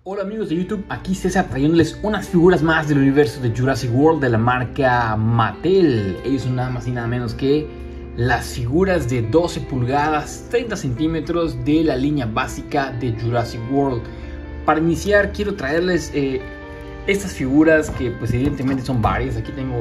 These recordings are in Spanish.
Hola amigos de YouTube, aquí César trayéndoles unas figuras más del universo de Jurassic World de la marca Mattel. Ellos son nada más y nada menos que las figuras de 12 pulgadas, 30 centímetros de la línea básica de Jurassic World. Para iniciar quiero traerles estas figuras que pues evidentemente son varias. Aquí tengo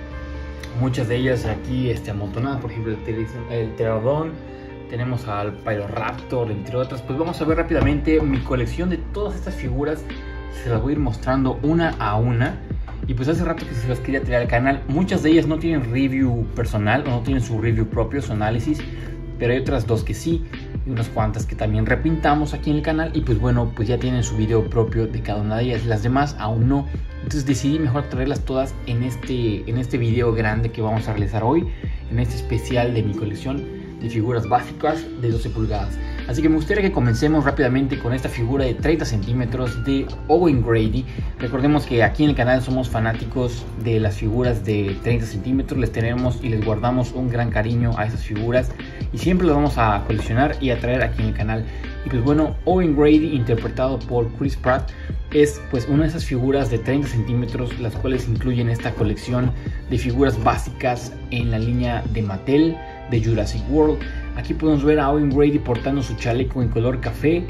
muchas de ellas aquí amontonadas, por ejemplo el Pteranodon. Tenemos al Pyroraptor, entre otras. Pues vamos a ver rápidamente mi colección de todas estas figuras. Se las voy a ir mostrando una a una. Y pues hace rato que se las quería traer al canal. Muchas de ellas no tienen review personal o no tienen su review propio, su análisis. Pero hay otras dos que sí. Y unas cuantas que también repintamos aquí en el canal. Y pues bueno, pues ya tienen su video propio de cada una de ellas. Las demás aún no. Entonces decidí mejor traerlas todas en este video grande que vamos a realizar hoy. En este especial de mi colección de figuras básicas de 12 pulgadas. Así que me gustaría que comencemos rápidamente con esta figura de 30 centímetros de Owen Grady. Recordemos que aquí en el canal somos fanáticos de las figuras de 30 centímetros. Les tenemos y les guardamos un gran cariño a esas figuras y siempre las vamos a coleccionar y a traer aquí en el canal. Y pues bueno, Owen Grady, interpretado por Chris Pratt, es pues una de esas figuras de 30 centímetros, las cuales incluyen esta colección de figuras básicas en la línea de Mattel de Jurassic World. Aquí podemos ver a Owen Grady portando su chaleco en color café.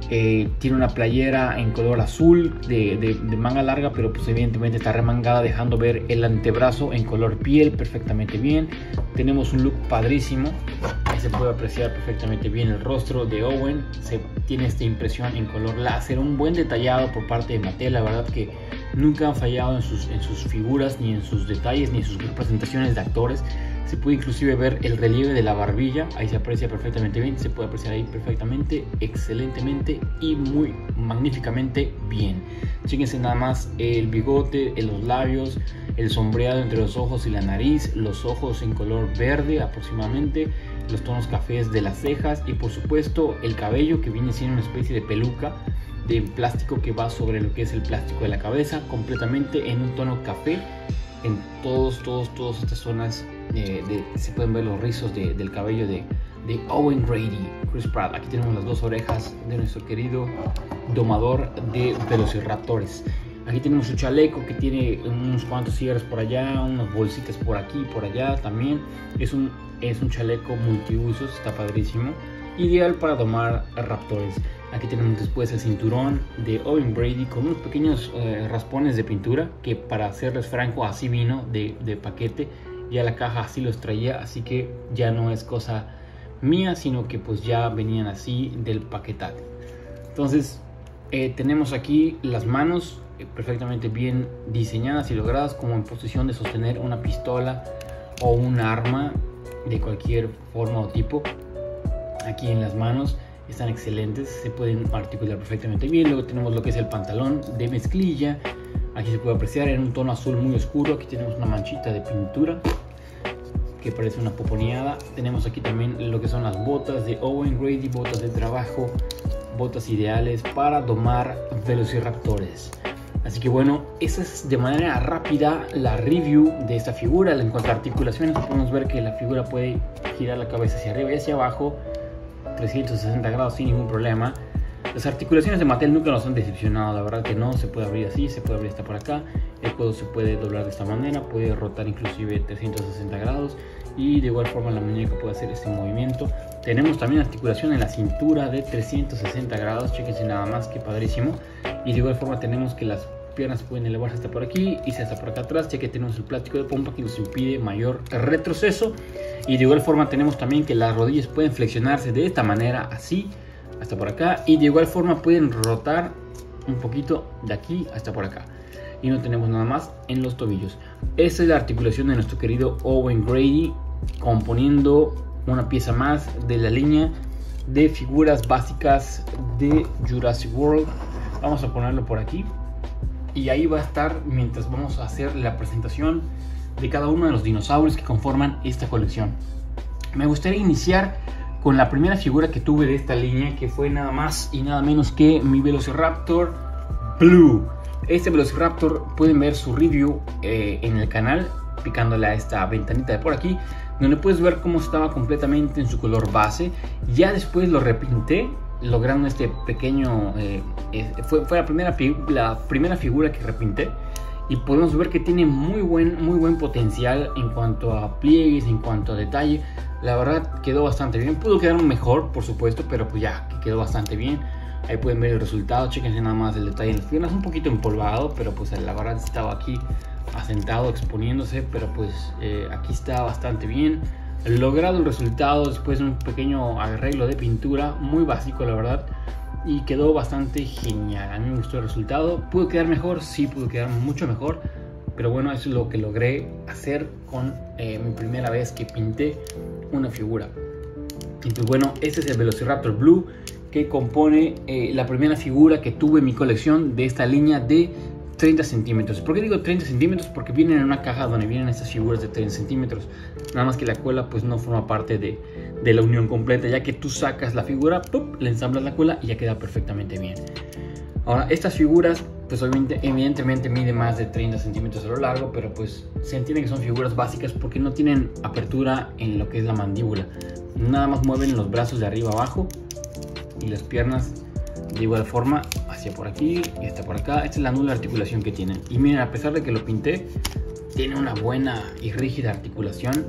Tiene una playera en color azul de manga larga, pero pues evidentemente está remangada, dejando ver el antebrazo en color piel perfectamente bien. Tenemos un look padrísimo. Ahí se puede apreciar perfectamente bien el rostro de Owen. Tiene esta impresión en color láser, un buen detallado por parte de Mattel. La verdad que nunca han fallado en sus figuras, ni en sus detalles, ni en sus representaciones de actores. Se puede inclusive ver el relieve de la barbilla, ahí se aprecia perfectamente bien, se puede apreciar ahí perfectamente, excelentemente y muy magníficamente bien. Fíjense nada más el bigote, los labios, el sombreado entre los ojos y la nariz, los ojos en color verde aproximadamente, los tonos cafés de las cejas y por supuesto el cabello, que viene siendo una especie de peluca de plástico que va sobre lo que es el plástico de la cabeza, completamente en un tono café. En todas estas zonas se pueden ver los rizos del cabello de Owen Grady, Chris Pratt. Aquí tenemos las dos orejas de nuestro querido domador de velociraptores. Aquí tenemos su chaleco que tiene unos cuantos cierres por allá, unas bolsitas por aquí y por allá también. Es un chaleco multiusos, está padrísimo, ideal para domar raptores. Aquí tenemos después el cinturón de Owen Grady con unos pequeños raspones de pintura que, para serles franco, así vino de paquete. Ya la caja así los traía, así que ya no es cosa mía, sino que pues ya venían así del paquetate. Entonces tenemos aquí las manos perfectamente bien diseñadas y logradas, como en posición de sostener una pistola o un arma de cualquier forma o tipo. Aquí en las manos están excelentes, se pueden articular perfectamente bien. Luego tenemos lo que es el pantalón de mezclilla. Aquí se puede apreciar en un tono azul muy oscuro. Aquí tenemos una manchita de pintura que parece una poponeada. Tenemos aquí también lo que son las botas de Owen Grady, botas de trabajo, botas ideales para domar velociraptores. Así que bueno, esa es de manera rápida la review de esta figura. En cuanto a articulaciones, podemos ver que la figura puede girar la cabeza hacia arriba y hacia abajo 360 grados sin ningún problema. Las articulaciones de Mattel nunca nos han decepcionado, la verdad que no. Se puede abrir así, se puede abrir hasta por acá. El codo se puede doblar de esta manera, puede rotar inclusive 360 grados y de igual forma la muñeca puede hacer este movimiento. Tenemos también articulación en la cintura de 360 grados, chequense nada más, que padrísimo. Y de igual forma tenemos que las piernas pueden elevarse hasta por aquí y hasta por acá atrás, ya que tenemos el plástico de pompa que nos impide mayor retroceso. Y de igual forma tenemos también que las rodillas pueden flexionarse de esta manera, así hasta por acá, y de igual forma pueden rotar un poquito de aquí hasta por acá. Y no tenemos nada más en los tobillos. Esta es la articulación de nuestro querido Owen Grady, componiendo una pieza más de la línea de figuras básicas de Jurassic World. Vamos a ponerlo por aquí y ahí va a estar mientras vamos a hacer la presentación de cada uno de los dinosaurios que conforman esta colección. Me gustaría iniciar con la primera figura que tuve de esta línea, que fue nada más y nada menos que mi Velociraptor Blue. Este Velociraptor pueden ver su review en el canal, picándole a esta ventanita de por aquí, donde puedes ver cómo estaba completamente en su color base. Ya después lo repinté logrando este pequeño... fue la primera figura que repinté. Y podemos ver que tiene muy buen potencial en cuanto a pliegues, en cuanto a detalle. La verdad quedó bastante bien. Pudo quedar mejor, por supuesto, pero pues ya quedó bastante bien. Ahí pueden ver el resultado. Chequense nada más el detalle en las piernas. Un poquito empolvado, pero pues la verdad estaba aquí asentado, exponiéndose. Pero pues aquí está bastante bien. Logrado el resultado después de un pequeño arreglo de pintura. Muy básico, la verdad. Y quedó bastante genial. A mí me gustó el resultado. ¿Pudo quedar mejor? Sí, pudo quedar mucho mejor. Pero bueno, eso es lo que logré hacer con mi primera vez que pinté una figura. Y pues bueno, este es el Velociraptor Blue, que compone la primera figura que tuve en mi colección de esta línea de 30 centímetros. ¿Por qué digo 30 centímetros? Porque vienen en una caja donde vienen estas figuras de 30 centímetros. Nada más que la cola pues no forma parte de la unión completa, ya que tú sacas la figura, ¡pum!, le ensamblas la cola y ya queda perfectamente bien. Ahora, estas figuras pues evidentemente miden más de 30 centímetros a lo largo, pero pues se entiende que son figuras básicas porque no tienen apertura en lo que es la mandíbula. Nada más mueven los brazos de arriba abajo y las piernas de igual forma hacia por aquí y hasta por acá. Esta es la nula articulación que tienen. Y miren, a pesar de que lo pinté, tiene una buena y rígida articulación.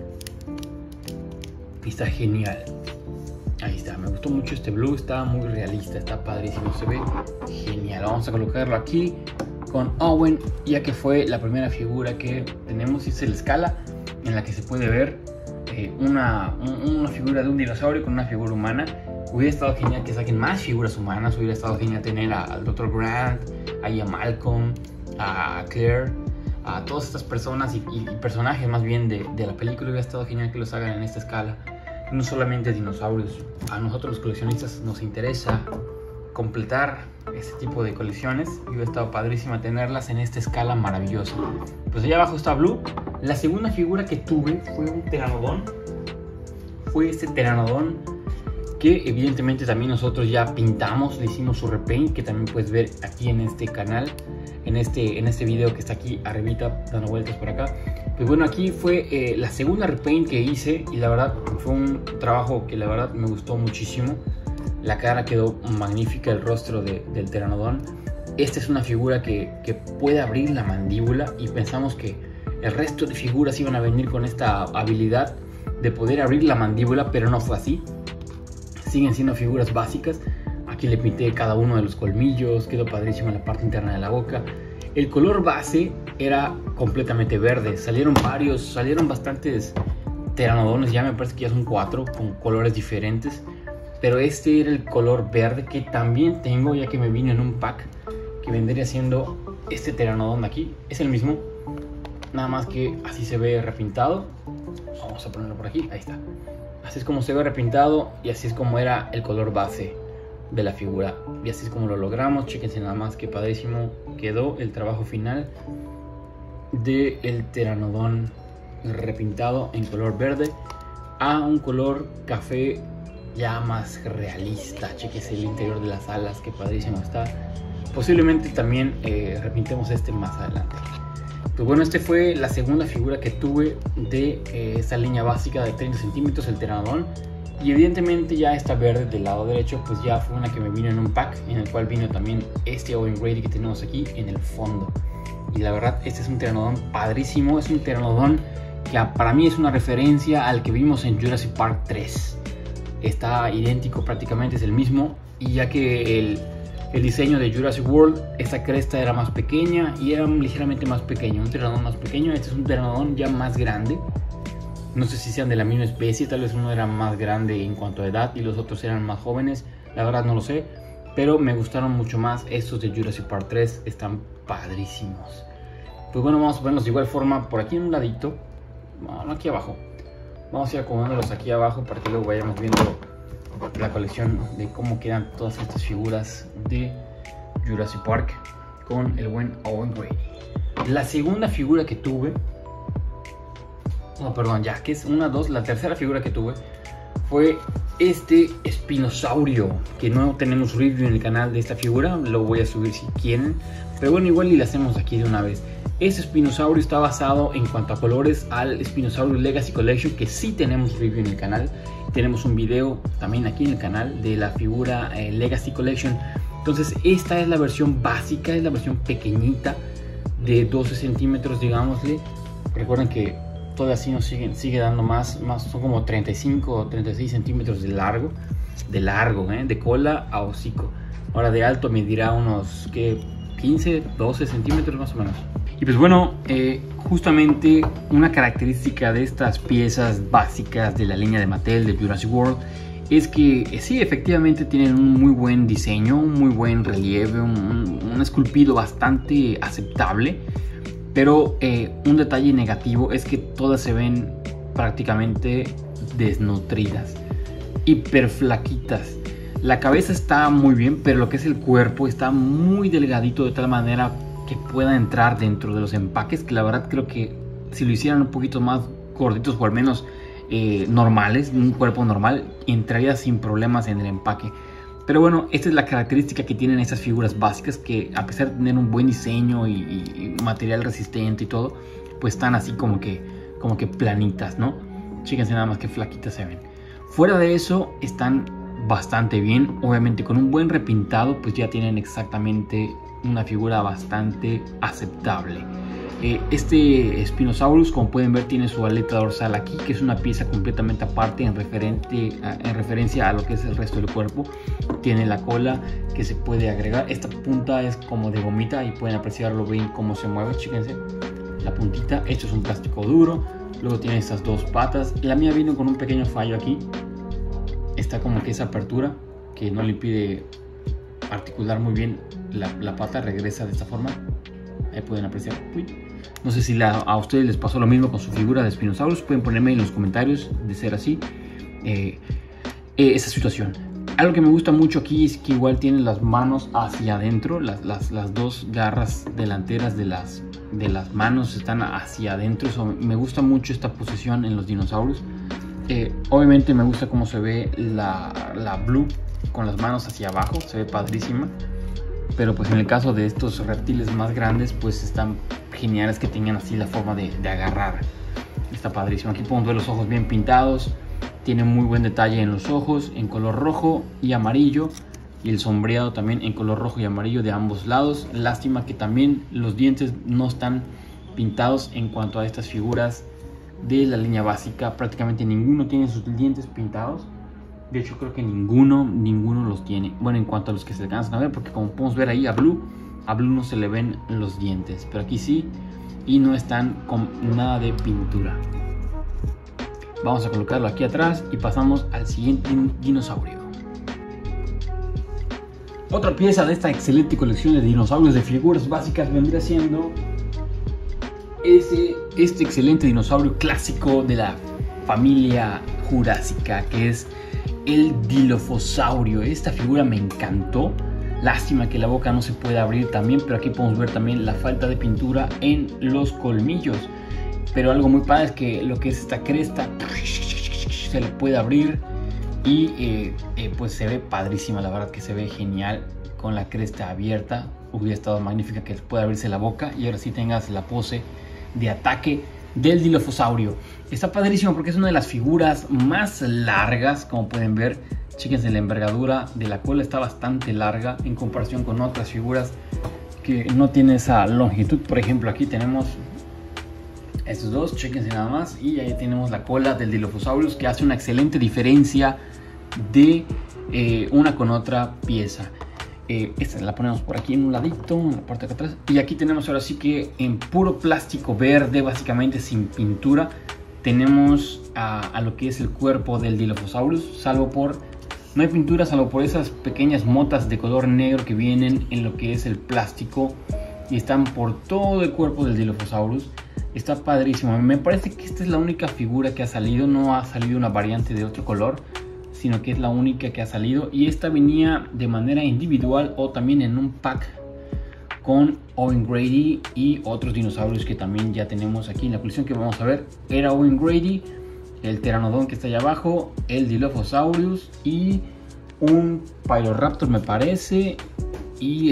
Y está genial. Ahí está, me gustó mucho este blue, está muy realista, está padrísimo, se ve genial. Vamos a colocarlo aquí con Owen, ya que fue la primera figura que tenemos. Es la escala en la que se puede ver una figura de un dinosaurio con una figura humana. Hubiera estado genial que saquen más figuras humanas. Hubiera estado genial tener al Dr. Grant, ahí a Malcolm, a Claire, a todas estas personas y personajes más bien de la película. Hubiera estado genial que los hagan en esta escala. No solamente dinosaurios. A nosotros los coleccionistas nos interesa completar este tipo de colecciones y hubiera estado padrísima tenerlas en esta escala maravillosa. Pues allá abajo está Blue. La segunda figura que tuve fue un Pteranodon. Fue este Pteranodon que evidentemente también nosotros ya pintamos, le hicimos su repaint, que también puedes ver aquí en este canal, en este video que está aquí arribita dando vueltas por acá. Pues bueno, aquí fue la segunda repaint que hice y la verdad fue un trabajo que la verdad me gustó muchísimo. La cara quedó magnífica, el rostro del Pteranodon. Esta es una figura que puede abrir la mandíbula y pensamos que el resto de figuras iban a venir con esta habilidad de poder abrir la mandíbula, pero no fue así. Siguen siendo figuras básicas. Aquí le pinté cada uno de los colmillos, quedó padrísimo en la parte interna de la boca. El color base era completamente verde. Salieron bastantes pteranodones, ya me parece que ya son 4 con colores diferentes. Pero este era el color verde que también tengo, ya que me vino en un pack que vendría siendo este pteranodon de aquí. Es el mismo, nada más que así se ve repintado. Vamos a ponerlo por aquí, ahí está. Así es como se ve repintado y así es como era el color base de la figura. Y así es como lo logramos. Chéquense nada más que padrísimo quedó el trabajo final del pteranodon repintado en color verde a un color café ya más realista. Chéquense el interior de las alas, que padrísimo está. Posiblemente también repintemos este más adelante. Pues bueno, este fue la segunda figura que tuve de esta línea básica de 30 centímetros, el Pteranodon. Y evidentemente ya esta verde del lado derecho, pues ya fue una que me vino en un pack, en el cual vino también este Owen Grady que tenemos aquí en el fondo. Y la verdad, este es un Pteranodon padrísimo, es un Pteranodon que para mí es una referencia al que vimos en Jurassic Park 3. Está idéntico, prácticamente es el mismo, y ya que el diseño de Jurassic World, esta cresta era más pequeña y era ligeramente más pequeño, un Pteranodon más pequeño. Este es un Pteranodon ya más grande. No sé si sean de la misma especie, tal vez uno era más grande en cuanto a edad y los otros eran más jóvenes, la verdad no lo sé, pero me gustaron mucho más estos de Jurassic Park 3, están padrísimos. Pues bueno, vamos a ponerlos de igual forma por aquí en un ladito, no, aquí abajo. Vamos a ir acomodándolos aquí abajo para que luego vayamos viendo la colección de cómo quedan todas estas figuras de Jurassic Park con el buen Owen Grady. La segunda figura que tuve, que es la tercera figura que tuve fue este espinosaurio, que no tenemos review en el canal de esta figura, lo voy a subir si quieren, pero bueno, igual y lo hacemos aquí de una vez. Este espinosaurio está basado en cuanto a colores al Spinosaurus Legacy Collection, que sí tenemos review en el canal. tenemos un video también aquí en el canal de la figura Legacy Collection. Entonces esta es la versión básica, es la versión pequeñita de 12 centímetros, digámosle. Recuerden que todavía así nos sigue dando más, son como 35 o 36 centímetros de largo, de cola a hocico. Ahora de alto medirá unos 15, 12 centímetros más o menos. Y pues bueno, justamente una característica de estas piezas básicas de la línea de Mattel de Jurassic World es que sí, efectivamente tienen un muy buen diseño, un muy buen relieve, un esculpido bastante aceptable. Pero un detalle negativo es que todas se ven prácticamente desnutridas, hiper flaquitas. La cabeza está muy bien, pero lo que es el cuerpo está muy delgadito, de tal manera que pueda entrar dentro de los empaques, que la verdad creo que si lo hicieran un poquito más gorditos o al menos normales, un cuerpo normal, entraría sin problemas en el empaque. Pero bueno, esta es la característica que tienen estas figuras básicas, que a pesar de tener un buen diseño y material resistente y todo, pues están así como que planitas, ¿no? Fíjense nada más que flaquitas se ven. Fuera de eso están bastante bien, obviamente con un buen repintado pues ya tienen exactamente una figura bastante aceptable. Este Spinosaurus, como pueden ver, tiene su aleta dorsal aquí, que es una pieza completamente aparte en referencia a lo que es el resto del cuerpo. Tiene la cola que se puede agregar. Esta punta es como de gomita y pueden apreciarlo bien cómo se mueve, fíjense. La puntita, esto es un plástico duro. Luego tiene estas dos patas. La mía vino con un pequeño fallo aquí. Está como que esa apertura que no le impide articular muy bien la pata, regresa de esta forma. Ahí pueden apreciar. Uy. No sé si a ustedes les pasó lo mismo con su figura de Spinosaurus. Pueden ponerme en los comentarios de ser así esa situación. Algo que me gusta mucho aquí es que igual tienen las manos hacia adentro. Las dos garras delanteras de las manos están hacia adentro. Eso, me gusta mucho esta posición en los dinosaurios. Obviamente me gusta cómo se ve la Blue con las manos hacia abajo. Se ve padrísima. Pero pues en el caso de estos reptiles más grandes, pues están geniales que tengan así la forma de agarrar. Está padrísimo. Aquí podemos ver los ojos bien pintados. Tiene muy buen detalle en los ojos, en color rojo y amarillo. Y el sombreado también en color rojo y amarillo de ambos lados. Lástima que también los dientes no están pintados en cuanto a estas figuras de la línea básica. Prácticamente ninguno tiene sus dientes pintados. De hecho creo que ninguno los tiene. Bueno, en cuanto a los que se alcanzan a ver, porque como podemos ver ahí a Blue no se le ven los dientes, pero aquí sí, y no están con nada de pintura. Vamos a colocarlo aquí atrás y pasamos al siguiente dinosaurio. Otra pieza de esta excelente colección de dinosaurios de figuras básicas vendría siendo este excelente dinosaurio clásico de la familia jurásica, que es el Dilophosaurio. Esta figura me encantó. Lástima que la boca no se puede abrir también, pero aquí podemos ver también la falta de pintura en los colmillos. Pero algo muy padre es que lo que es esta cresta se le puede abrir y pues se ve padrísima. La verdad que se ve genial con la cresta abierta. Hubiera estado magnífica que pueda abrirse la boca y ahora sí tengas la pose de ataque del Dilophosaurio. Está padrísimo porque es una de las figuras más largas, como pueden ver. Fíjense, la envergadura de la cola está bastante larga en comparación con otras figuras que no tienen esa longitud. Por ejemplo, aquí tenemos estos dos, chéquense nada más, y ahí tenemos la cola del Dilophosaurus, que hace una excelente diferencia de una con otra pieza. Esta la ponemos por aquí en un ladito, en la parte de acá atrás, y aquí tenemos ahora sí que en puro plástico verde, básicamente sin pintura, tenemos a lo que es el cuerpo del Dilophosaurus, no hay pintura salvo por esas pequeñas motas de color negro que vienen en lo que es el plástico y están por todo el cuerpo del Dilophosaurus. Está padrísimo. Me parece que esta es la única figura que ha salido, no ha salido una variante de otro color, sino que es la única que ha salido, y esta venía de manera individual o también en un pack con Owen Grady y otros dinosaurios que también ya tenemos aquí en la colección que vamos a ver. Era Owen Grady, el Pteranodon que está allá abajo, el Dilophosaurus y un Pyroraptor me parece, y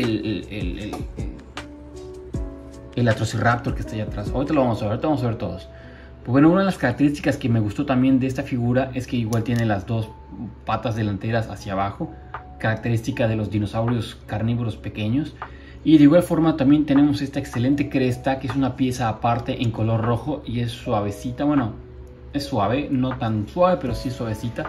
el Atrociraptor que está allá atrás. Ahorita lo vamos a ver, ahorita vamos a ver todos. Pues bueno, una de las características que me gustó también de esta figura es que igual tiene las dos patas delanteras hacia abajo, característica de los dinosaurios carnívoros pequeños. Y de igual forma también tenemos esta excelente cresta, que es una pieza aparte en color rojo y es suavecita. Bueno, es suave, no tan suave, pero sí suavecita.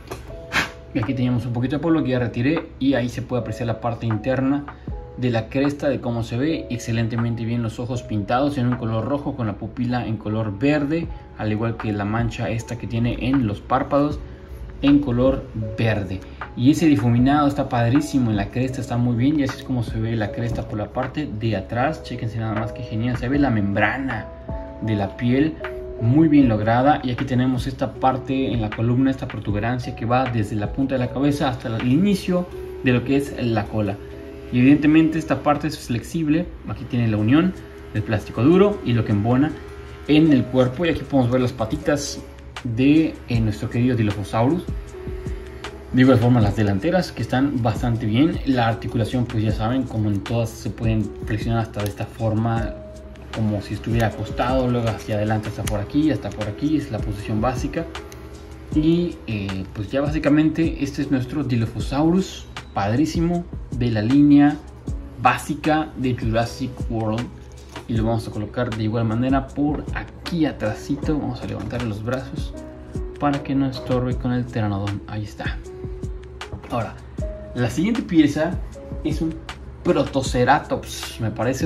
Y aquí teníamos un poquito de polvo que ya retiré, y ahí se puede apreciar la parte interna de la cresta, de cómo se ve excelentemente bien los ojos pintados en un color rojo con la pupila en color verde, al igual que la mancha esta que tiene en los párpados en color verde. Y ese difuminado está padrísimo en la cresta, está muy bien, y así es como se ve la cresta por la parte de atrás. Chéquense nada más que genial, se ve la membrana de la piel muy bien lograda. Y aquí tenemos esta parte en la columna, esta protuberancia que va desde la punta de la cabeza hasta el inicio de lo que es la cola. Y evidentemente esta parte es flexible. Aquí tiene la unión del plástico duro y lo que embona en el cuerpo. Y aquí podemos ver las patitas de nuestro querido Dilophosaurus. De igual forma las delanteras, que están bastante bien. La articulación, pues ya saben, como en todas, se pueden flexionar hasta de esta forma, como si estuviera acostado, luego hacia adelante hasta por aquí, es la posición básica. Y pues ya básicamente este es nuestro Dilophosaurus, padrísimo, de la línea básica de Jurassic World. Y lo vamos a colocar de igual manera por aquí atrásito. Vamos a levantar los brazos para que no estorbe con el Pteranodon. Ahí está. Ahora, la siguiente pieza es un Protoceratops, me parece,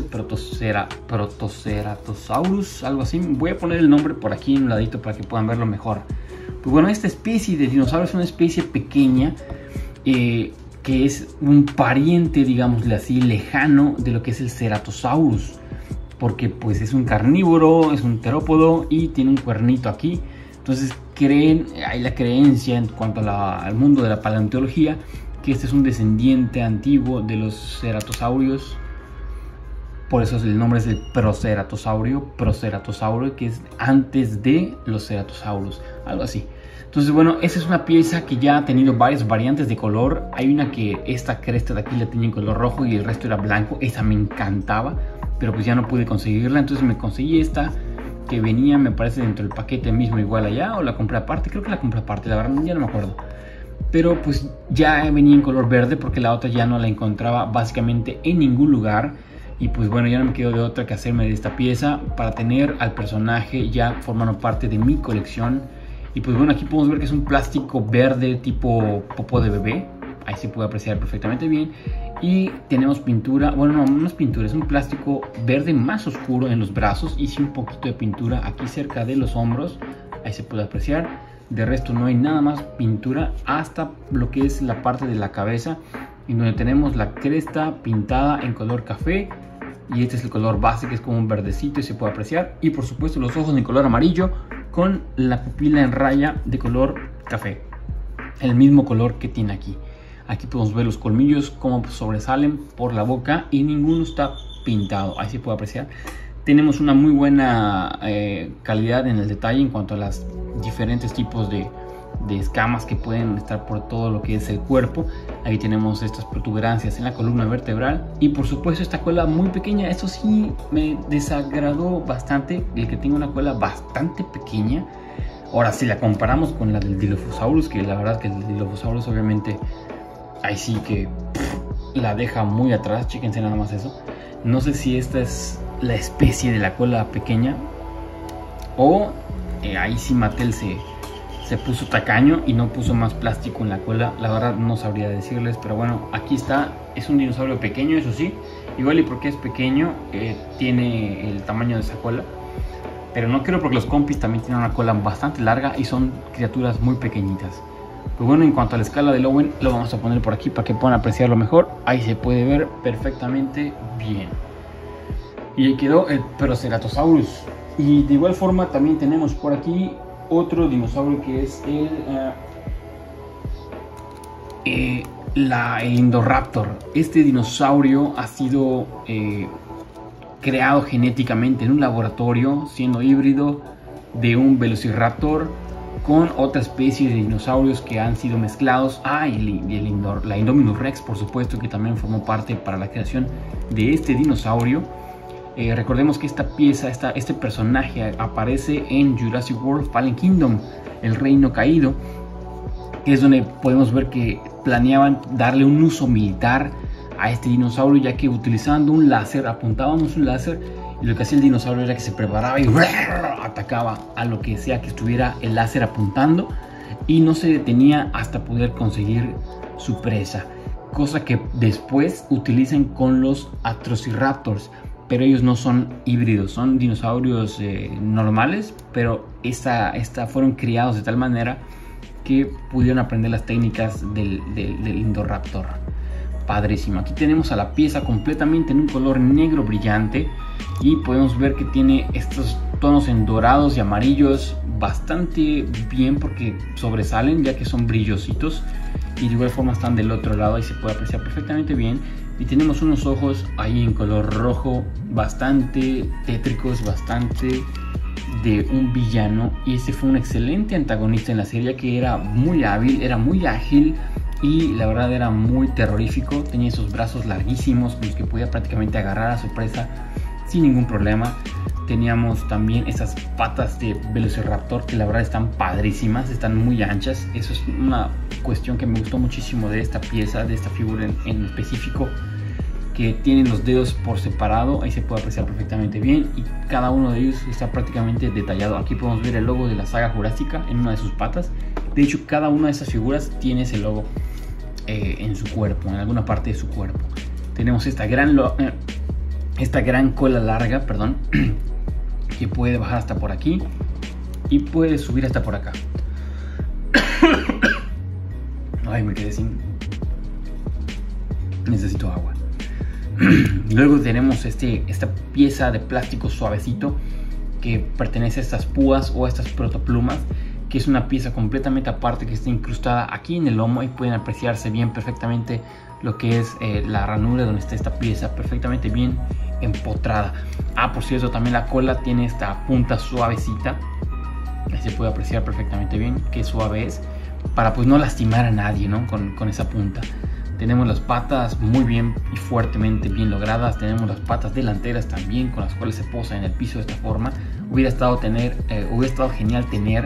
Protoceratosaurus, algo así. Voy a poner el nombre por aquí en un ladito para que puedan verlo mejor. Pues bueno, esta especie de dinosaurio es una especie pequeña, que es un pariente, digámosle así, lejano de lo que es el Ceratosaurus, porque pues es un carnívoro, es un terópodo y tiene un cuernito aquí. Entonces hay la creencia en cuanto al mundo de la paleontología, que este es un descendiente antiguo de los ceratosaurios. Por eso el nombre es el Proceratosaurio, que es antes de los ceratosaurus, algo así. Entonces bueno, esa es una pieza que ya ha tenido varias variantes de color. Hay una que esta cresta de aquí la tenía en color rojo y el resto era blanco. Esa me encantaba, pero pues ya no pude conseguirla. Entonces me conseguí esta que venía, me parece, dentro del paquete mismo igual allá, o la compré aparte. Creo que la compré aparte, la verdad ya no me acuerdo. Pero pues ya venía en color verde porque la otra ya no la encontraba básicamente en ningún lugar. Y pues bueno, ya no me quedo de otra que hacerme de esta pieza para tener al personaje ya formando parte de mi colección. Y pues bueno, aquí podemos ver que es un plástico verde tipo popó de bebé. Ahí se puede apreciar perfectamente bien. Y tenemos pintura, bueno, no es pintura, es un plástico verde más oscuro en los brazos. Y sí un poquito de pintura aquí cerca de los hombros. Ahí se puede apreciar. De resto no hay nada más pintura hasta lo que es la parte de la cabeza, en donde tenemos la cresta pintada en color café. Y este es el color base, que es como un verdecito y se puede apreciar. Y por supuesto los ojos en color amarillo con la pupila en raya de color café. El mismo color que tiene aquí. Aquí podemos ver los colmillos como sobresalen por la boca y ninguno está pintado. Ahí se puede apreciar. Tenemos una muy buena calidad en el detalle en cuanto a los diferentes tipos de escamas que pueden estar por todo lo que es el cuerpo. Ahí tenemos estas protuberancias en la columna vertebral y por supuesto esta cola muy pequeña. Esto sí me desagradó bastante, el que tenga una cola bastante pequeña. Ahora, si la comparamos con la del Dilophosaurus, que la verdad que el Dilophosaurus obviamente ahí sí que la deja muy atrás. Chéquense nada más eso. No sé si esta es la especie de la cola pequeña o ahí sí Mattel se puso tacaño y no puso más plástico en la cola. La verdad no sabría decirles, pero bueno, aquí está. Es un dinosaurio pequeño, eso sí. Igual y porque es pequeño, tiene el tamaño de esa cola. Pero no creo, porque los compis también tienen una cola bastante larga y son criaturas muy pequeñitas. Pues bueno, en cuanto a la escala del Owen, lo vamos a poner por aquí para que puedan apreciarlo mejor. Ahí se puede ver perfectamente bien. Y ahí quedó el Proceratosaurus. Y de igual forma también tenemos por aquí otro dinosaurio que es el Indoraptor. Este dinosaurio ha sido creado genéticamente en un laboratorio, siendo híbrido de un Velociraptor con otra especie de dinosaurios que han sido mezclados. La Indominus Rex, por supuesto, que también formó parte para la creación de este dinosaurio. Recordemos que esta pieza, este personaje aparece en Jurassic World Fallen Kingdom, el reino caído, que es donde podemos ver que planeaban darle un uso militar a este dinosaurio, ya que utilizando un láser, apuntábamos un láser y lo que hacía el dinosaurio era que se preparaba y atacaba a lo que sea que estuviera el láser apuntando y no se detenía hasta poder conseguir su presa, cosa que después utilizan con los Atrociraptors, pero ellos no son híbridos, son dinosaurios normales, pero fueron criados de tal manera que pudieron aprender las técnicas del Indoraptor. Padrísimo. Aquí tenemos a la pieza completamente en un color negro brillante y podemos ver que tiene estos tonos en dorados y amarillos bastante bien porque sobresalen, ya que son brillositos, y de igual forma están del otro lado y se puede apreciar perfectamente bien. Y tenemos unos ojos ahí en color rojo bastante tétricos, bastante de un villano, y este fue un excelente antagonista en la serie, ya que era muy hábil, era muy ágil y la verdad era muy terrorífico. Tenía esos brazos larguísimos con los que podía prácticamente agarrar a su presa sin ningún problema. Teníamos también esas patas de Velociraptor que la verdad están padrísimas, están muy anchas. Eso es una cuestión que me gustó muchísimo de esta pieza, de esta figura en específico, que tienen los dedos por separado, ahí se puede apreciar perfectamente bien y cada uno de ellos está prácticamente detallado. Aquí podemos ver el logo de la saga Jurásica en una de sus patas. De hecho, cada una de esas figuras tiene ese logo en su cuerpo, en alguna parte de su cuerpo. Tenemos esta gran cola larga, perdón, que puede bajar hasta por aquí y puede subir hasta por acá. Ay, me quedé sin... Necesito agua. Luego tenemos esta pieza de plástico suavecito que pertenece a estas púas o a estas protoplumas, que es una pieza completamente aparte que está incrustada aquí en el lomo y pueden apreciarse bien perfectamente lo que es la ranura donde está esta pieza, perfectamente bien empotrada. Por cierto, también la cola tiene esta punta suavecita, ahí se puede apreciar perfectamente bien qué suave es, para pues no lastimar a nadie, ¿no? con esa punta. Tenemos las patas muy bien y fuertemente bien logradas. Tenemos las patas delanteras también, con las cuales se posa en el piso de esta forma. Hubiera estado genial tener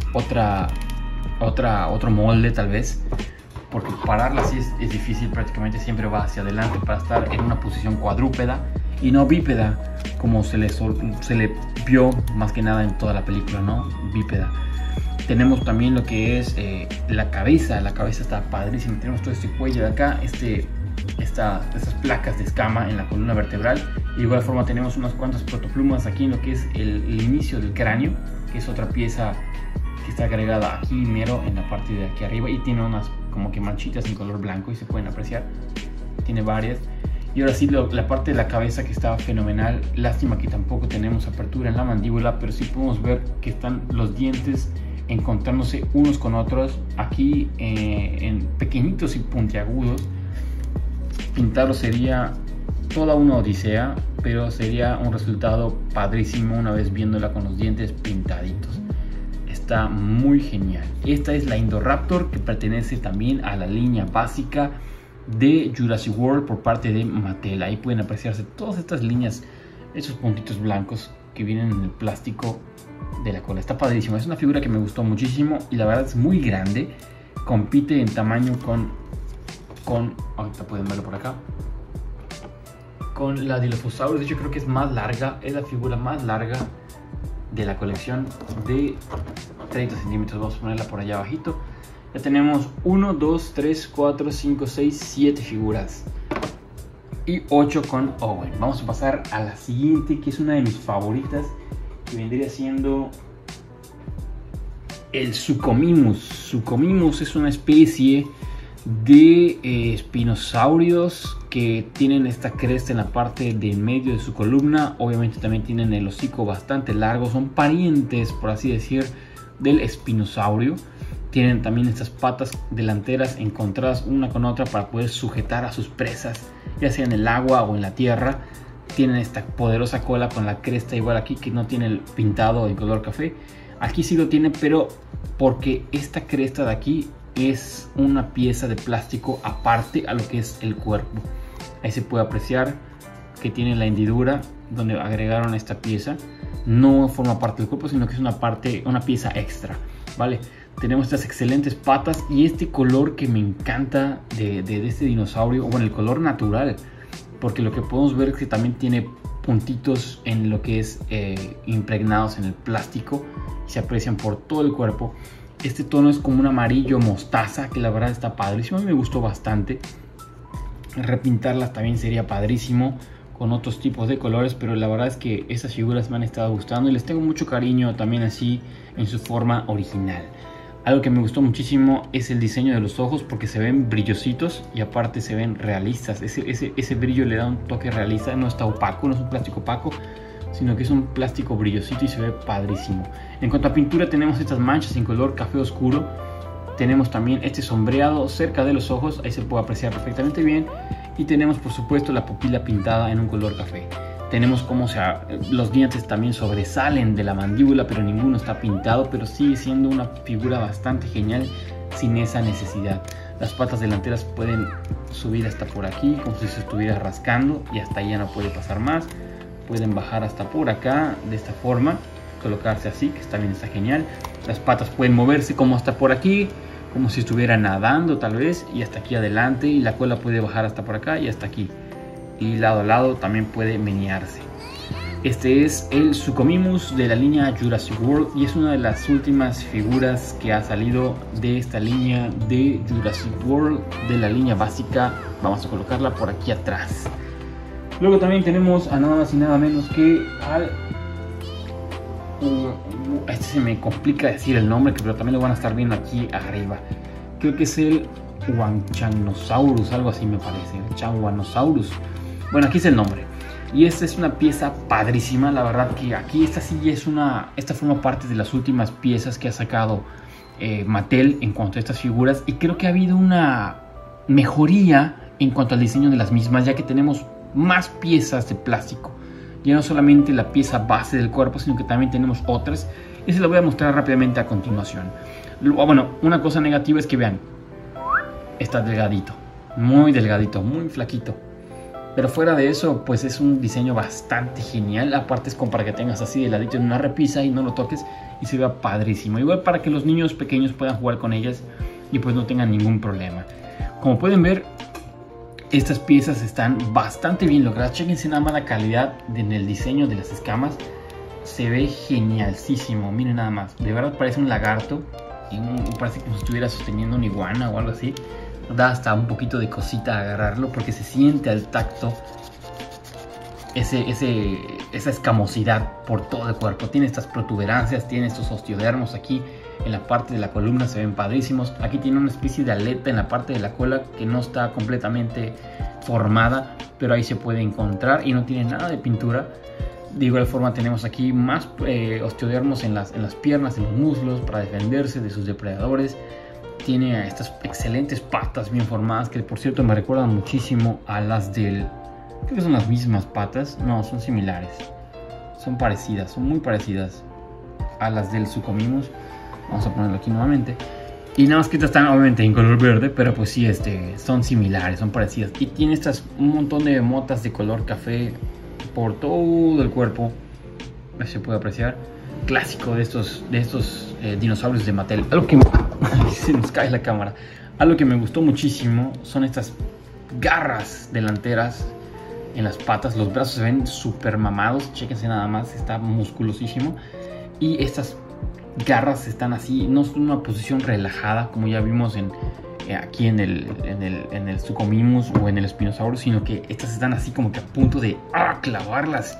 otro molde tal vez, porque pararla así es difícil. Prácticamente siempre va hacia adelante para estar en una posición cuadrúpeda y no bípeda, como se le vio más que nada en toda la película, ¿no? Bípeda. Tenemos también lo que es la cabeza. La cabeza está padrísima. Tenemos todo este cuello de acá, estas placas de escama en la columna vertebral. Y de igual forma tenemos unas cuantas protoplumas aquí en lo que es el inicio del cráneo, que es otra pieza que está agregada aquí mero en la parte de aquí arriba. Y tiene unas como que manchitas en color blanco y se pueden apreciar. Tiene varias. Y ahora sí, la parte de la cabeza, que está fenomenal. Lástima que tampoco tenemos apertura en la mandíbula, pero sí podemos ver que están los dientes encontrándose unos con otros aquí en pequeñitos y puntiagudos. Pintarlo sería toda una odisea, pero sería un resultado padrísimo una vez viéndola con los dientes pintaditos. Está muy genial. Esta es la Indoraptor, que pertenece también a la línea básica de Jurassic World por parte de Mattel. Ahí pueden apreciarse todas estas líneas, esos puntitos blancos que vienen en el plástico de la cola. Está padrísimo. Es una figura que me gustó muchísimo y la verdad es muy grande. Compite en tamaño con ahorita pueden verlo por acá, con la Dilophosaurus. De hecho, creo que es más larga, es la figura más larga de la colección, de 30 centímetros. Vamos a ponerla por allá abajito. Ya tenemos 1, 2, 3, 4, 5, 6, 7 figuras y 8 con Owen. Vamos a pasar a la siguiente, que es una de mis favoritas, que vendría siendo el Suchomimus. Suchomimus es una especie de espinosaurios que tienen esta cresta en la parte del medio de su columna. Obviamente también tienen el hocico bastante largo. Son parientes, por así decir, del espinosaurio. Tienen también estas patas delanteras encontradas una con otra para poder sujetar a sus presas, ya sea en el agua o en la tierra. Tienen esta poderosa cola con la cresta igual aquí, que no tiene el pintado en color café. Aquí sí lo tiene, pero porque esta cresta de aquí es una pieza de plástico aparte a lo que es el cuerpo. Ahí se puede apreciar que tiene la hendidura donde agregaron esta pieza. No forma parte del cuerpo, sino que es una pieza extra, ¿vale? Tenemos estas excelentes patas y este color que me encanta de este dinosaurio, bueno, el color natural, porque lo que podemos ver es que también tiene puntitos en lo que es impregnados en el plástico y se aprecian por todo el cuerpo. Este tono es como un amarillo mostaza, que la verdad está padrísimo, a mí me gustó bastante. Repintarlas también sería padrísimo con otros tipos de colores, pero la verdad es que estas figuras me han estado gustando y les tengo mucho cariño también así en su forma original. Algo que me gustó muchísimo es el diseño de los ojos, porque se ven brillositos y aparte se ven realistas. Ese brillo le da un toque realista, no está opaco, no es un plástico opaco, sino que es un plástico brillosito y se ve padrísimo. En cuanto a pintura, tenemos estas manchas en color café oscuro. Tenemos también este sombreado cerca de los ojos, ahí se puede apreciar perfectamente bien. Y tenemos por supuesto la pupila pintada en un color café. Tenemos como los dientes también sobresalen de la mandíbula, pero ninguno está pintado, pero sigue siendo una figura bastante genial sin esa necesidad. Las patas delanteras pueden subir hasta por aquí, como si se estuviera rascando, y hasta ahí ya no puede pasar más. Pueden bajar hasta por acá, de esta forma, colocarse así, que también está genial. Las patas pueden moverse como hasta por aquí, como si estuviera nadando tal vez, y hasta aquí adelante, y la cola puede bajar hasta por acá y hasta aquí. Y lado a lado también puede menearse. Este es el Suchomimus de la línea Jurassic World y es una de las últimas figuras que ha salido de esta línea de Jurassic World, de la línea básica. Vamos a colocarla por aquí atrás. Luego también tenemos a nada más y nada menos que al... este se me complica decir el nombre, pero también lo van a estar viendo aquí arriba. Creo que es el Wanchanosaurus, algo así me parece. Changuanosaurus. Bueno, aquí es el nombre. Y esta es una pieza padrísima. La verdad que aquí esta sí es esta forma parte de las últimas piezas que ha sacado Mattel en cuanto a estas figuras. Y creo que ha habido una mejoría en cuanto al diseño de las mismas, ya que tenemos más piezas de plástico. Ya no solamente la pieza base del cuerpo, sino que también tenemos otras. Y se lo voy a mostrar rápidamente a continuación. Bueno, una cosa negativa es que vean, está delgadito, muy flaquito. Pero fuera de eso, pues es un diseño bastante genial. Aparte es como para que tengas así de ladito en una repisa y no lo toques y se vea padrísimo. Igual para que los niños pequeños puedan jugar con ellas y pues no tengan ningún problema. Como pueden ver, estas piezas están bastante bien logradas. Chequense nada más la calidad en el diseño de las escamas. Se ve genialísimo. Miren nada más. De verdad parece un lagarto. Y parece como si estuviera sosteniendo una iguana o algo así. Da hasta un poquito de cosita agarrarlo porque se siente al tacto esa escamosidad por todo el cuerpo. Tiene estas protuberancias, tiene estos osteodermos aquí en la parte de la columna, se ven padrísimos. Aquí tiene una especie de aleta en la parte de la cola que no está completamente formada, pero ahí se puede encontrar y no tiene nada de pintura. De igual forma tenemos aquí más osteodermos en las piernas, en los muslos, para defenderse de sus depredadores. Tiene estas excelentes patas bien formadas, que por cierto me recuerdan muchísimo a las del... Creo que son las mismas patas. No, son similares. Son parecidas, son muy parecidas a las del Suchomimus. Vamos a ponerlo aquí nuevamente. Y nada más que estas están obviamente en color verde, pero pues sí, son similares, son parecidas. Y tiene un montón de motas de color café por todo el cuerpo. Ahí se puede apreciar. Clásico de estos dinosaurios de Mattel. Algo que se nos cae la cámara. Algo que me gustó muchísimo son estas garras delanteras en las patas. Los brazos se ven súper mamados. Chéquense nada más, está musculosísimo. Y estas garras están así, no son una posición relajada como ya vimos aquí en el Suchomimus o en el Spinosaurus, sino que estas están así como que a punto de clavarlas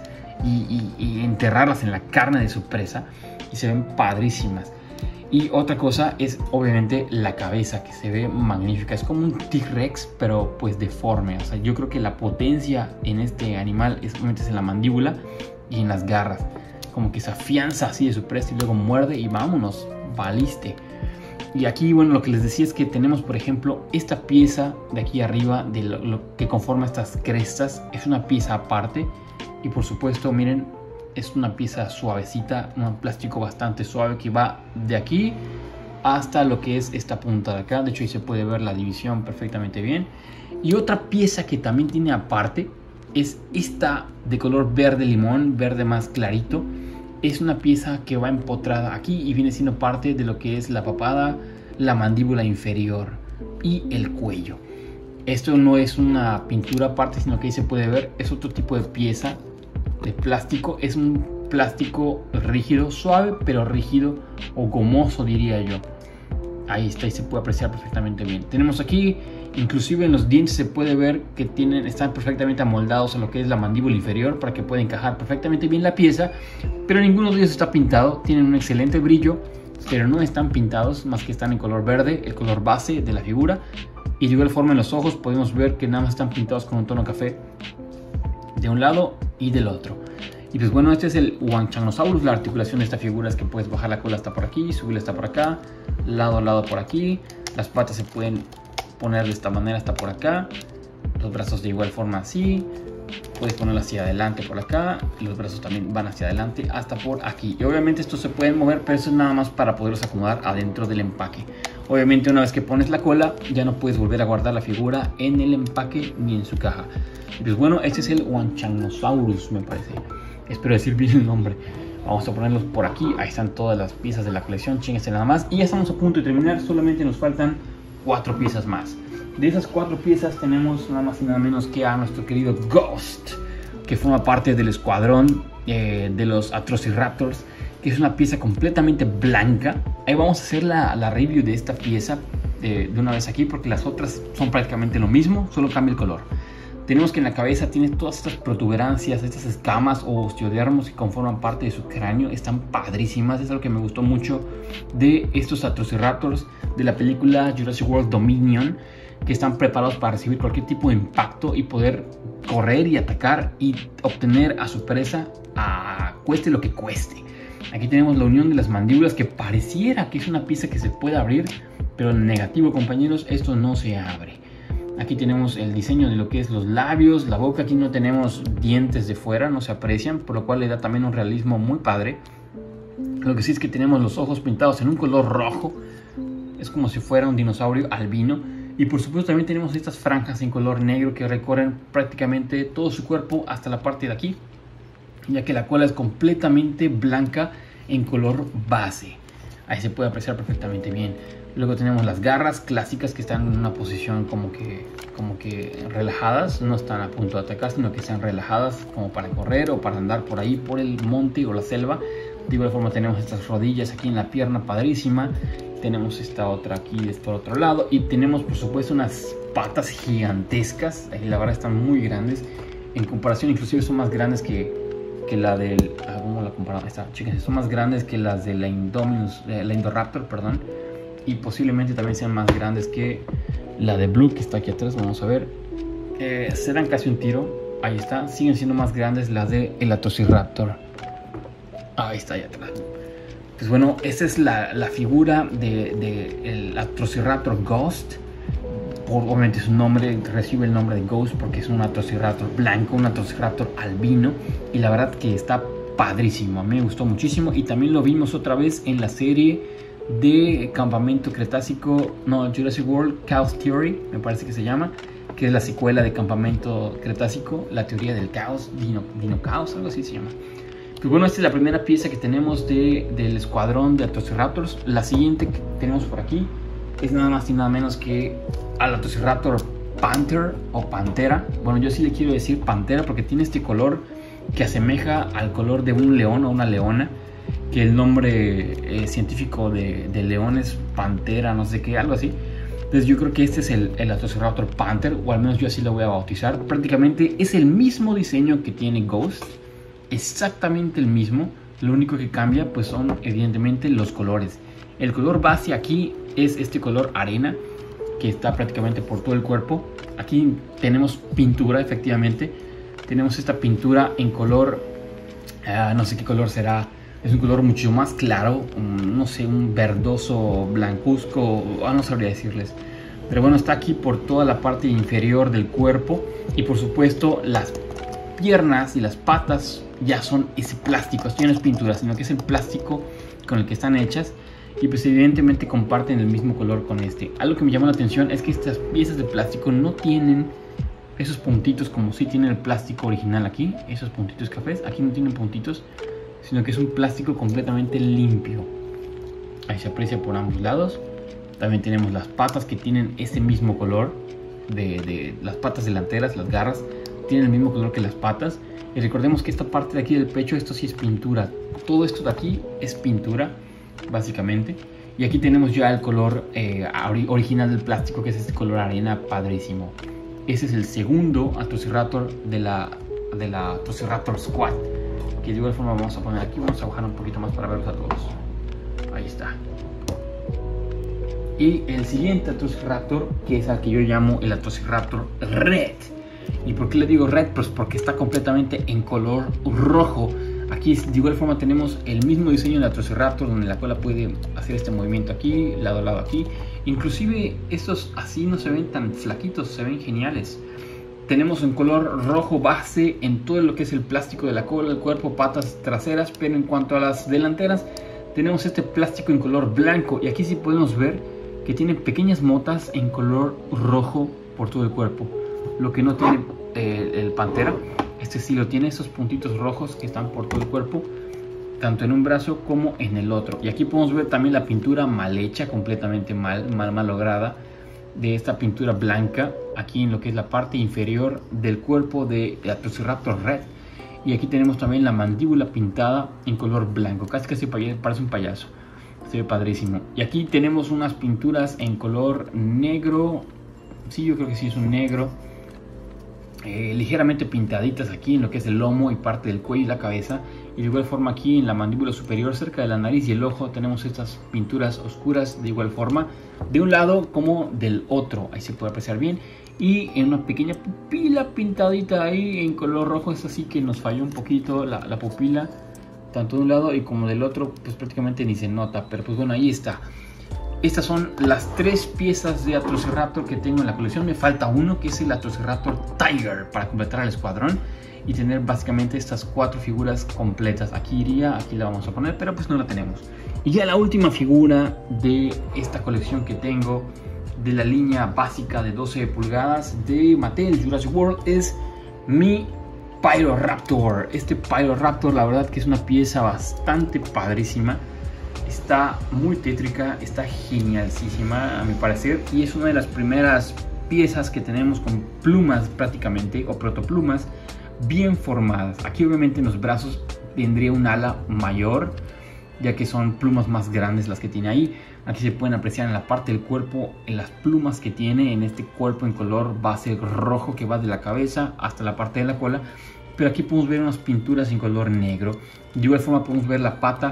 y enterrarlas en la carne de su presa, y se ven padrísimas. Y otra cosa es obviamente la cabeza, que se ve magnífica. Es como un T-Rex, pero pues deforme. O sea, yo creo que la potencia en este animal es en la mandíbula y en las garras. Como que se afianza así de su presa y luego muerde y vámonos, valiste. Y aquí, bueno, lo que les decía es que tenemos, por ejemplo, esta pieza de aquí arriba, de lo que conforma estas crestas, es una pieza aparte. Y por supuesto, miren, es una pieza suavecita, un plástico bastante suave que va de aquí hasta lo que es esta punta de acá. De hecho, ahí se puede ver la división perfectamente bien. Y otra pieza que también tiene aparte es esta de color verde limón, verde más clarito. Es una pieza que va empotrada aquí y viene siendo parte de lo que es la papada, la mandíbula inferior y el cuello. Esto no es una pintura aparte, sino que ahí se puede ver, es otro tipo de pieza de plástico. Es un plástico rígido, suave pero rígido o gomoso, diría yo. Ahí está, y se puede apreciar perfectamente bien. Tenemos aquí, inclusive en los dientes se puede ver que están perfectamente amoldados a lo que es la mandíbula inferior para que pueda encajar perfectamente bien la pieza, pero ninguno de ellos está pintado. Tienen un excelente brillo, pero no están pintados, más que están en color verde, el color base de la figura. Y de igual forma en los ojos podemos ver que nada más están pintados con un tono café de un lado y del otro. Y pues bueno, este es el Wanchanosaurus. La articulación de esta figura es que puedes bajar la cola hasta por aquí, subirla hasta por acá, lado a lado por aquí. Las patas se pueden poner de esta manera hasta por acá, los brazos de igual forma así. Puedes ponerlo hacia adelante por acá, y los brazos también van hacia adelante hasta por aquí. Y obviamente estos se pueden mover, pero eso es nada más para poderlos acomodar adentro del empaque. Obviamente una vez que pones la cola ya no puedes volver a guardar la figura en el empaque ni en su caja. Y pues bueno, este es el Wanchanosaurus, me parece. Espero decir bien el nombre. Vamos a ponerlos por aquí. Ahí están todas las piezas de la colección. Chéquense nada más. Y ya estamos a punto de terminar. Solamente nos faltan 4 piezas más. De esas 4 piezas tenemos nada más y nada menos que a nuestro querido Ghost, que forma parte del escuadrón de los Atrociraptors, que es una pieza completamente blanca. Ahí vamos a hacer la review de esta pieza de una vez aquí, porque las otras son prácticamente lo mismo, solo cambia el color. Tenemos que en la cabeza tiene todas estas protuberancias, estas escamas o osteodermos que conforman parte de su cráneo. Están padrísimas. Es algo que me gustó mucho de estos Atrociraptors de la película Jurassic World Dominion, que están preparados para recibir cualquier tipo de impacto y poder correr y atacar y obtener a su presa, cueste lo que cueste. Aquí tenemos la unión de las mandíbulas, que pareciera que es una pieza que se puede abrir, pero en negativo, compañeros, esto no se abre. Aquí tenemos el diseño de lo que es los labios, la boca. Aquí no tenemos dientes de fuera, no se aprecian, por lo cual le da también un realismo muy padre. Lo que sí es que tenemos los ojos pintados en un color rojo, es como si fuera un dinosaurio albino. Y por supuesto también tenemos estas franjas en color negro que recorren prácticamente todo su cuerpo hasta la parte de aquí, ya que la cola es completamente blanca en color base. Ahí se puede apreciar perfectamente bien. Luego tenemos las garras clásicas, que están en una posición como que relajadas, no están a punto de atacar, sino que están relajadas como para correr o para andar por ahí por el monte o la selva. De igual forma tenemos estas rodillas aquí en la pierna, padrísima. Tenemos esta otra aquí de este otro lado, y tenemos por supuesto unas patas gigantescas. La verdad están muy grandes, en comparación inclusive son más grandes que la del... ¿Cómo la comparamos? Chicas, son más grandes que las de la Indoraptor, perdón. Y posiblemente también sean más grandes que la de Blue, que está aquí atrás. Vamos a ver. Se dan casi un tiro. Ahí está. Siguen siendo más grandes las de el Atrociraptor. Ahí está, allá atrás. Pues bueno, esta es la figura del Atrociraptor Ghost. Obviamente su nombre recibe el nombre de Ghost porque es un Atrociraptor blanco, un Atrociraptor albino. Y la verdad que está padrísimo. A mí me gustó muchísimo. Y también lo vimos otra vez en la serie de Campamento Cretácico, no, Jurassic World Chaos Theory, me parece que se llama, que es la secuela de Campamento Cretácico, la teoría del caos, Dino Caos, algo así se llama. Pues bueno, esta es la primera pieza que tenemos del escuadrón de Atrociraptors. La siguiente que tenemos por aquí es nada más y nada menos que al Atrociraptor Panther o Pantera. Bueno, yo sí le quiero decir Pantera porque tiene este color que asemeja al color de un león o una leona, que el nombre científico de león es Pantera, no sé qué, algo así. Entonces yo creo que este es el Atrociraptor Panther, o al menos yo así lo voy a bautizar. Prácticamente es el mismo diseño que tiene Ghost, exactamente el mismo. Lo único que cambia pues son evidentemente los colores. El color base aquí es este color arena, que está prácticamente por todo el cuerpo. Aquí tenemos pintura, efectivamente. Tenemos esta pintura en color, no sé qué color será. Es un color mucho más claro, no sé, un verdoso blancuzco, no sabría decirles. Pero bueno, está aquí por toda la parte inferior del cuerpo. Y por supuesto las piernas y las patas ya son ese plástico. Esto ya no es pintura, sino que es el plástico con el que están hechas. Y pues evidentemente comparten el mismo color con este. Algo que me llama la atención es que estas piezas de plástico no tienen Esos puntitos como si tiene el plástico original aquí, esos puntitos cafés, aquí no tienen puntitos, sino que es un plástico completamente limpio. Ahí se aprecia por ambos lados. También tenemos las patas que tienen ese mismo color de las patas delanteras, las garras tienen el mismo color que las patas. Y recordemos que esta parte de aquí del pecho, esto sí es pintura. Todo esto de aquí es pintura, básicamente. Y aquí tenemos ya el color original del plástico, que es este color arena padrísimo. Ese es el segundo Atosiraptor de la Atosiraptor Squad, que de igual forma vamos a poner aquí. Vamos a bajar un poquito más para verlos a todos. Ahí está. Y el siguiente Atosiraptor, que es el que yo llamo el Atosiraptor Red. ¿Y por qué le digo red? Pues porque está completamente en color rojo. Aquí de igual forma tenemos el mismo diseño del Atosiraptor, donde la cola puede hacer este movimiento aquí, lado a lado aquí. Inclusive estos así no se ven tan flaquitos, se ven geniales. Tenemos en color rojo base en todo lo que es el plástico de la cola, el cuerpo, patas traseras, pero en cuanto a las delanteras tenemos este plástico en color blanco. Y aquí sí podemos ver que tiene pequeñas motas en color rojo por todo el cuerpo, lo que no tiene el Pantera. Este sí lo tiene, esos puntitos rojos que están por todo el cuerpo, tanto en un brazo como en el otro. Y aquí podemos ver también la pintura mal hecha, completamente mal lograda, de esta pintura blanca aquí en lo que es la parte inferior del cuerpo de Atosiraptor Red. Y aquí tenemos también la mandíbula pintada en color blanco, casi parece un payaso, se ve padrísimo. Y aquí tenemos unas pinturas en color negro, sí, yo creo que sí es un negro, ligeramente pintaditas aquí en lo que es el lomo y parte del cuello y la cabeza. Y de igual forma aquí en la mandíbula superior, cerca de la nariz y el ojo, tenemos estas pinturas oscuras de igual forma, de un lado como del otro, ahí se puede apreciar bien. Y en una pequeña pupila pintadita ahí en color rojo, es así que nos falló un poquito la pupila, tanto de un lado y como del otro, pues prácticamente ni se nota, pero pues bueno, ahí está. Estas son las 3 piezas de Atosiraptor que tengo en la colección. Me falta uno, que es el Atosiraptor Tiger, para completar el escuadrón y tener básicamente estas 4 figuras completas. Aquí iría, aquí la vamos a poner, pero pues no la tenemos. Y ya la última figura de esta colección que tengo, de la línea básica de 12 pulgadas de Mattel Jurassic World, es mi Pyroraptor. Este Pyroraptor, la verdad que es una pieza bastante padrísima. Está muy tétrica, está genialísima a mi parecer, y es una de las primeras piezas que tenemos con plumas prácticamente, o protoplumas bien formadas. Aquí obviamente en los brazos tendría un ala mayor, ya que son plumas más grandes las que tiene ahí. Aquí se pueden apreciar en la parte del cuerpo, en las plumas que tiene en este cuerpo en color base rojo que va de la cabeza hasta la parte de la cola. Pero aquí podemos ver unas pinturas en color negro. De igual forma podemos ver la pata,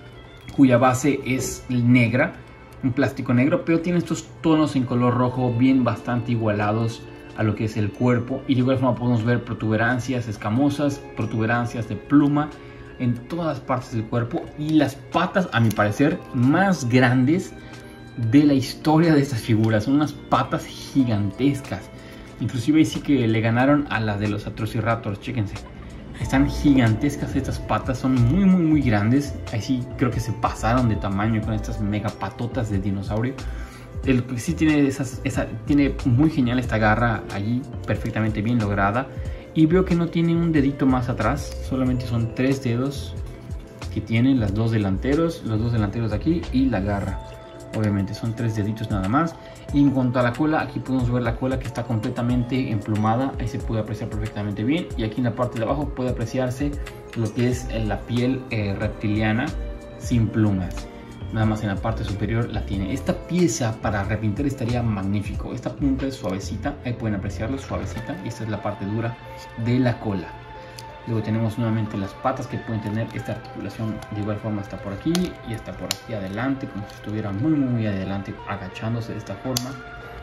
cuya base es negra, un plástico negro, pero tiene estos tonos en color rojo bien bastante igualados a lo que es el cuerpo. Y de igual forma podemos ver protuberancias escamosas, protuberancias de pluma en todas partes del cuerpo, y las patas, a mi parecer, más grandes de la historia de estas figuras. Son unas patas gigantescas, inclusive ahí sí que le ganaron a las de los Atosiraptors. Chéquense, están gigantescas estas patas, son muy grandes. Ahí sí creo que se pasaron de tamaño con estas mega patotas de dinosaurio. El que sí tiene tiene muy genial esta garra allí, perfectamente bien lograda. Y veo que no tiene un dedito más atrás, solamente son 3 dedos que tienen, los dos delanteros de aquí y la garra. Obviamente son 3 deditos nada más. Y en cuanto a la cola, aquí podemos ver la cola que está completamente emplumada, ahí se puede apreciar perfectamente bien. Y aquí en la parte de abajo puede apreciarse lo que es la piel reptiliana sin plumas. Nada más en la parte superior la tiene. Esta pieza para repintar estaría magnífico. Esta punta es suavecita, ahí pueden apreciarlo, suavecita. Y esta es la parte dura de la cola. Luego tenemos nuevamente las patas que pueden tener esta articulación. De igual forma está por aquí y está por aquí adelante, como si estuviera muy adelante, agachándose de esta forma.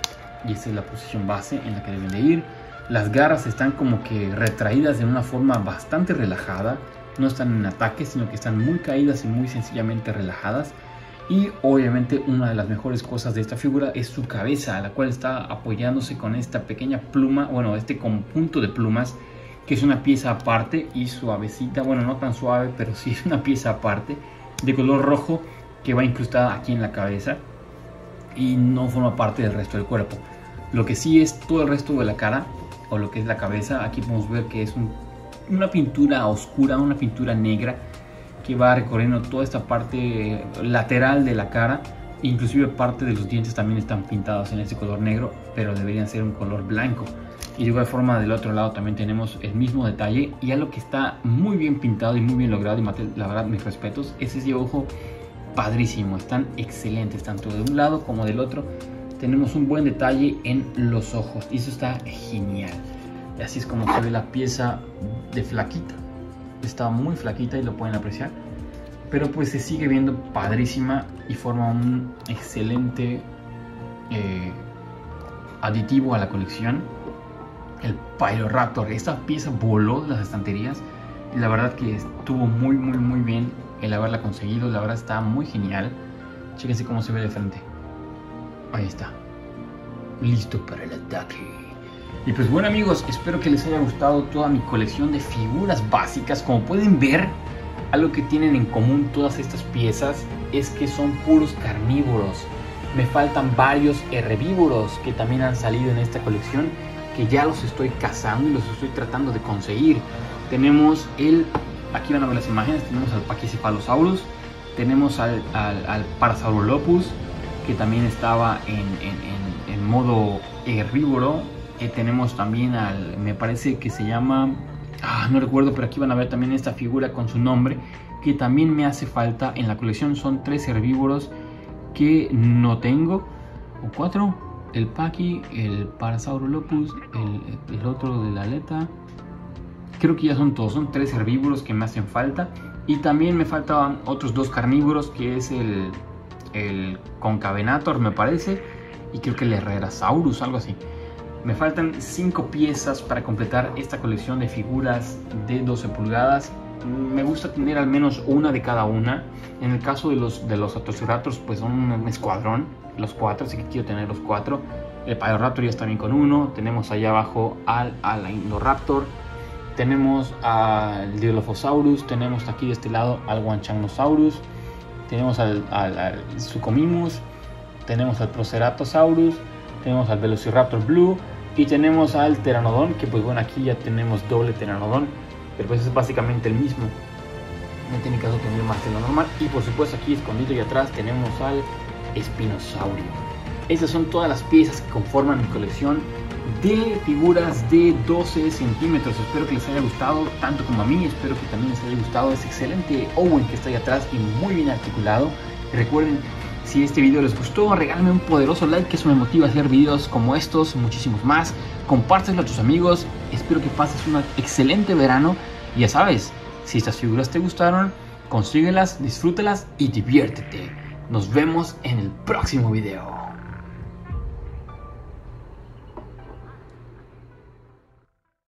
Y esta es la posición base en la que deben de ir. Las garras están como que retraídas de una forma bastante relajada. No están en ataque, sino que están muy caídas y muy sencillamente relajadas. Y obviamente una de las mejores cosas de esta figura es su cabeza, la cual está apoyándose con esta pequeña pluma, bueno, este conjunto de plumas, que es una pieza aparte y suavecita, bueno, no tan suave, pero sí es una pieza aparte, de color rojo, que va incrustada aquí en la cabeza y no forma parte del resto del cuerpo. Lo que sí es todo el resto de la cara, o lo que es la cabeza. Aquí podemos ver que es una pintura oscura, una pintura negra que va recorriendo toda esta parte lateral de la cara. Inclusive parte de los dientes también están pintados en ese color negro, pero deberían ser un color blanco. Y de igual forma del otro lado también tenemos el mismo detalle, y algo que está muy bien pintado y muy bien logrado, y Mattel, la verdad, mis respetos, es ese ojo padrísimo. Están excelentes, tanto de un lado como del otro. Tenemos un buen detalle en los ojos y eso está genial. Y así es como se ve la pieza de flaquita. Está muy flaquita y lo pueden apreciar, pero pues se sigue viendo padrísima y forma un excelente aditivo a la colección. El Pyroraptor, esta pieza voló de las estanterías y la verdad que estuvo muy bien el haberla conseguido. La verdad está muy genial. Chéquense cómo se ve de frente. Ahí está, listo para el ataque. Y pues bueno amigos, espero que les haya gustado toda mi colección de figuras básicas. Como pueden ver, algo que tienen en común todas estas piezas es que son puros carnívoros. Me faltan varios herbívoros que también han salido en esta colección, que ya los estoy cazando y los estoy tratando de conseguir. Tenemos aquí van a ver las imágenes, tenemos al Pachycephalosaurus, tenemos al Parasaurolophus, que también estaba en modo herbívoro. Tenemos también me parece que se llama, no recuerdo, pero aquí van a ver también esta figura con su nombre, que también me hace falta en la colección. Son 3 herbívoros que no tengo, o 4, el Pachy, el Parasaurolophus, el otro de la aleta. Creo que ya son todos, son 3 herbívoros que me hacen falta. Y también me faltaban otros 2 carnívoros, que es el Concavenator, me parece, y creo que el Herrerasaurus, algo así. Me faltan 5 piezas para completar esta colección de figuras de 12 pulgadas. Me gusta tener al menos una de cada una. En el caso de los Atosiraptors, pues son un escuadrón, los 4, así que quiero tener los 4. El Pyroraptor ya está bien con uno. Tenemos allá abajo al Indoraptor. Tenemos al Dilophosaurus. Tenemos aquí de este lado al Wanchanosaurus. Tenemos al Suchomimus. Tenemos al Proceratosaurus. Tenemos al Velociraptor Blue. Y tenemos al Pteranodon, que pues bueno, aquí ya tenemos doble Pteranodon, pero pues es básicamente el mismo. No tiene caso tener más de lo normal. Y por supuesto aquí escondido y atrás tenemos al Spinosaurio. Estas son todas las piezas que conforman mi colección de figuras de 12 centímetros. Espero que les haya gustado tanto como a mí. Espero que también les haya gustado ese excelente Owen que está ahí atrás y muy bien articulado. Recuerden, si este video les gustó, regálenme un poderoso like, que eso me motiva a hacer videos como estos, muchísimos más. Compártelo a tus amigos. Espero que pases un excelente verano. Y ya sabes, si estas figuras te gustaron, consíguelas, disfrútalas y diviértete. Nos vemos en el próximo video.